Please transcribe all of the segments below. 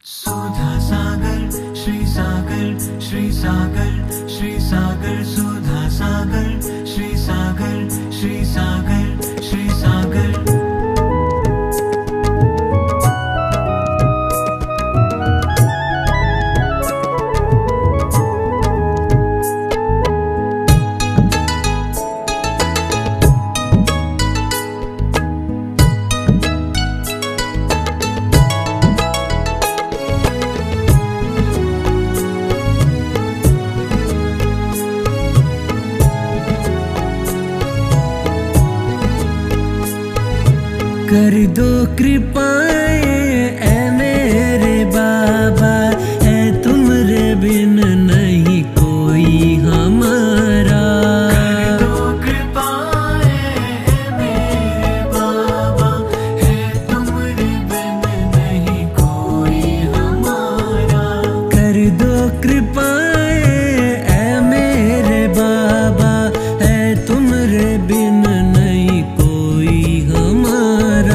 सुधा सागर श्री सागर श्री सागर श्री सागर सुधा सागर श्री सागर श्री सागर श्री सागर। कर दो कृपाएं ऐ मेरे बाबा, है तुमरे बिन नहीं कोई हमारा। कर दो कृपाएं ऐ मेरे बाबा, है तुमरे बिन नहीं कोई हमारा। कर दो कृपाएं ऐ मेरे बाबा, है तुमरे बिन नहीं कोई हमारा।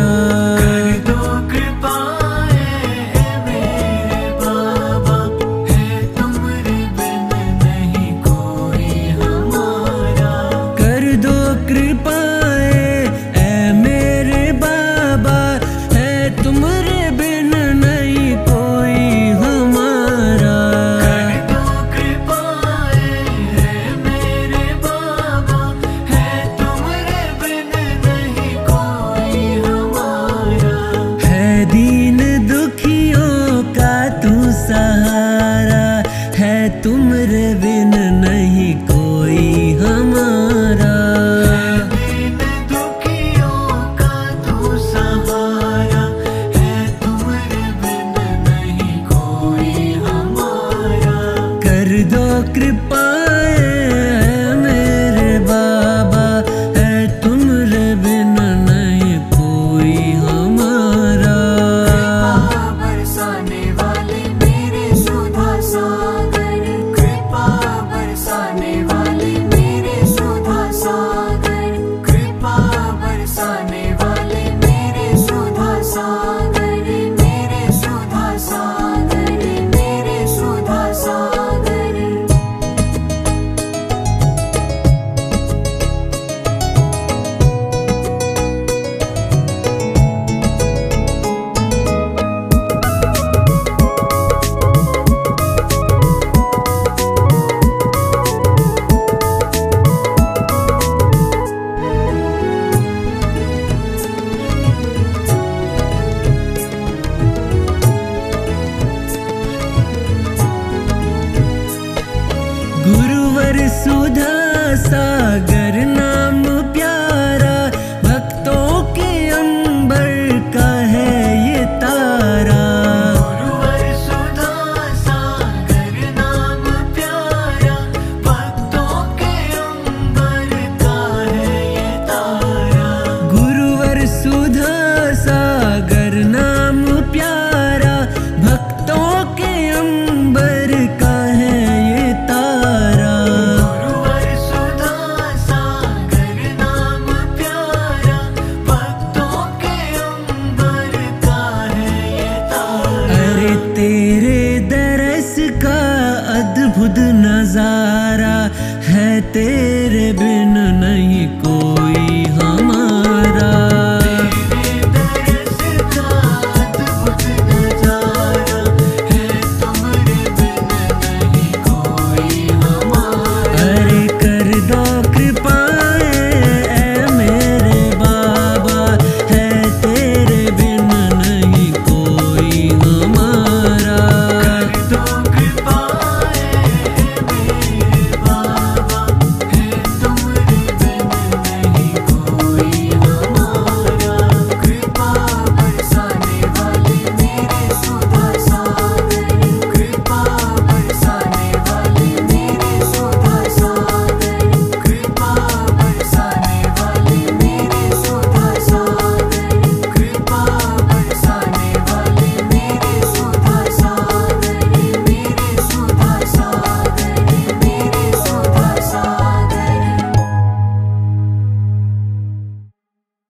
सहारा है तुमरे बिन नहीं कोई हमारा। दीन दुखियों का तू सहारा है तुमरे बिन नहीं कोई हमारा। कर दो कृपाएं मेरे बाबा, है तुमरे बिन नहीं कोई हमारा। गुरुवर सुधा सागर नाम प्यारा, भक्तों के अंबर का है ये तारा। गुरुवर सुधा सागर नाम प्यारा, भक्तों के अंबर का है ये तारा। गुरुवर सुधा सागर नाम प्यारा, भक्तों के अंबर का है ये तारा। तेरे दरस का अद्भुत नजारा है तेरे